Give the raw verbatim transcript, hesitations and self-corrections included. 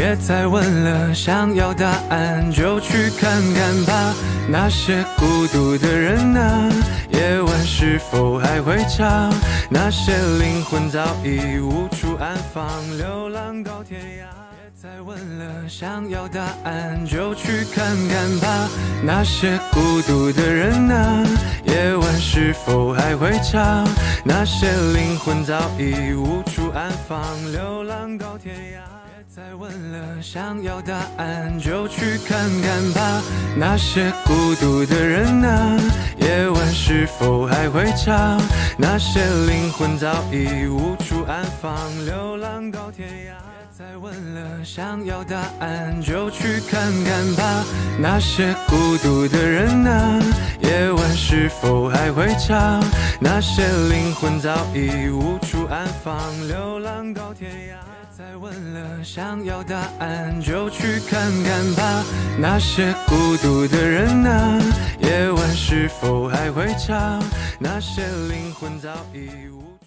别再问了，想要答案就去看看吧。那些孤独的人啊，夜晚是否还会唱？那些灵魂早已无处安放，流浪到天涯。别再问了，想要答案就去看看吧。那些孤独的人啊，夜晚是否还会唱？那些灵魂早已无处安放，流浪到天涯。别再问了，想要答案就去看看吧。那些孤独的人啊，夜晚是否还会唱？那些灵魂早已无处安放，流浪到天涯。别再问了，想要答案就去看看吧。那些孤独的人啊，夜晚是否还会唱？那些灵魂早已无处安放，流浪到天涯。别再问了，想要答案就去看看吧。那些孤独的人啊，夜晚是否还会唱？那些灵魂早已无